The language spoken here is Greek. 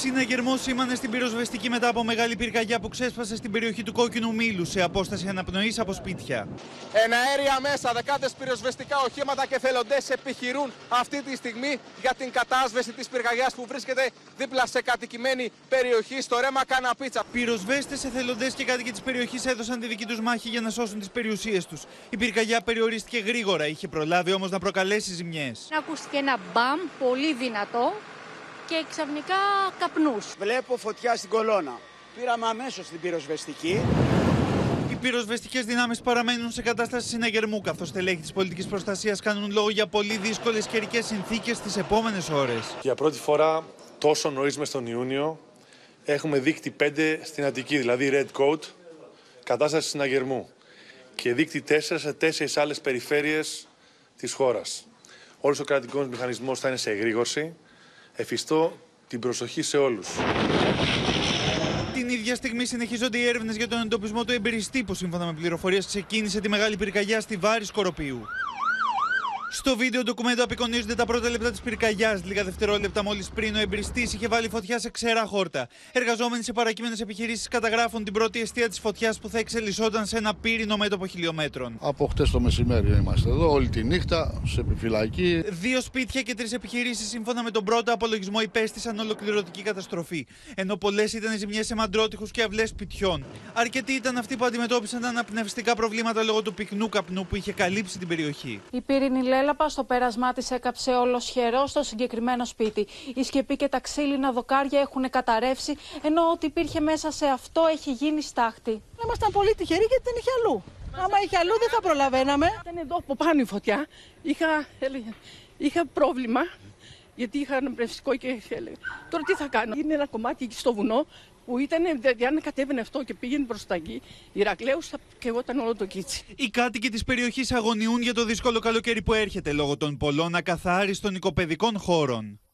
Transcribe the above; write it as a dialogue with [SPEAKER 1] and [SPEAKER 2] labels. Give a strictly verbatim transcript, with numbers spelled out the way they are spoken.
[SPEAKER 1] Συναγερμός σήμανε στην πυροσβεστική μετά από μεγάλη πυρκαγιά που ξέσπασε στην περιοχή του Κόκκινου Μήλου σε απόσταση αναπνοής από σπίτια.
[SPEAKER 2] Εναέρια μέσα, δεκάδες πυροσβεστικά οχήματα και θελοντές επιχειρούν αυτή τη στιγμή για την κατάσβεση της πυρκαγιάς που βρίσκεται δίπλα σε κατοικημένη περιοχή στο ρέμα Καναπίτσα.
[SPEAKER 1] Πυροσβέστες, εθελοντές και κάτοικοι της περιοχής έδωσαν τη δική τους μάχη για να σώσουν τις περιουσίες τους. Η πυρκαγιά περιορίστηκε γρήγορα, είχε προλάβει όμως να προκαλέσει ζημιές.
[SPEAKER 3] Ακούστηκε ένα μπαμ πολύ δυνατό και ξαφνικά καπνούς.
[SPEAKER 4] Βλέπω φωτιά στην κολόνα. Πήραμε αμέσως την πυροσβεστική.
[SPEAKER 1] Οι πυροσβεστικές δυνάμεις παραμένουν σε κατάσταση συναγερμού, καθώς στελέχη της πολιτικής προστασίας κάνουν λόγο για πολύ δύσκολες καιρικές συνθήκες τις επόμενες ώρες.
[SPEAKER 5] Για πρώτη φορά, τόσο νωρίς μες τον Ιούνιο, έχουμε δείκτη πέντε στην Αττική, δηλαδή Red Coat, κατάσταση συναγερμού. Και δείκτη τέσσερα σε τέσσερις άλλες περιφέρειες της χώρας. Όλος ο κρατικός μηχανισμός θα είναι σε εγρήγορση. Εφιστώ την προσοχή σε όλους.
[SPEAKER 1] Την ίδια στιγμή συνεχίζονται οι έρευνες για τον εντοπισμό του εμπειριστή που σύμφωνα με πληροφορίες ξεκίνησε τη μεγάλη πυρκαγιά στη Βάρη Σκοροπίου. Στο βίντεο ντοκουμέντο απεικονίζονται τα πρώτα λεπτά της πυρκαγιάς. Λίγα δευτερόλεπτα μόλις πριν ο εμπειριστής είχε βάλει φωτιά σε ξερά χόρτα. Εργαζόμενοι σε παρακείμενες επιχειρήσεις καταγράφουν την πρώτη αιστεία της φωτιάς που θα εξελισσόταν σε ένα πύρινο μέτωπο χιλιόμετρων.
[SPEAKER 6] Από χτες το μεσημέρι είμαστε εδώ, όλη τη νύχτα, σε επιφυλακή.
[SPEAKER 1] Δύο σπίτια και τρεις επιχειρήσεις, σύμφωνα με τον πρώτο απολογισμό, υπέστησαν ολοκληρωτική καταστροφή. Ενώ πολλές ήταν οι ζημιές σε μαντρότυχους και αυλές σπιτιών. Αρκετοί ήταν αυτοί που αντιμετώπισαν αναπνευστικά προβλήματα λόγω του πυκνού καπνού που είχε καλύψει την περιοχή.
[SPEAKER 7] Η πύρινη λέλαπα στο πέρασμά της έκαψε ολοσχερό στο συγκεκριμένο σπίτι. Η σκεπή και τα ξύλινα δοκάρια έχουν καταρρεύσει, ενώ ό,τι υπήρχε μέσα σε αυτό έχει γίνει στάχτη.
[SPEAKER 8] Ήμασταν πολύ τυχεροί γιατί δεν είχε αλλού. Άμα είχε αλλού δεν θα προλαβαίναμε. Ήταν εδώ από πάνω η φωτιά. Είχα, είχα πρόβλημα γιατί είχα αναπνευστικό και έλεγα τώρα τι θα κάνω. Είναι ένα κομμάτι εκεί στο βουνό που ήταν, δηλαδή αν κατέβαινε αυτό και πήγαινε προς τα εκεί, Ηρακλέους θα καιγόταν όλο το κίτσι.
[SPEAKER 1] Οι κάτοικοι της περιοχής αγωνιούν για το δύσκολο καλοκαίρι που έρχεται λόγω των πολλών ακαθάριστων οικοπαιδικών χώρων.